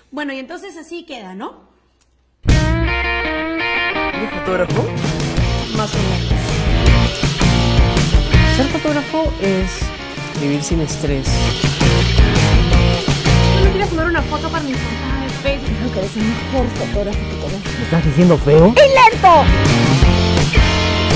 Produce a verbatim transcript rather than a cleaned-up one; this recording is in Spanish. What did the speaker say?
Bueno, y entonces así queda, ¿no? ¿Eres fotógrafo? Más o menos. Ser fotógrafo es vivir sin estrés. ¿No quieres tomar una foto para mi portada de Facebook? Creo que eres el mejor fotógrafo que conozco. ¿Me estás diciendo feo? ¡Y lento!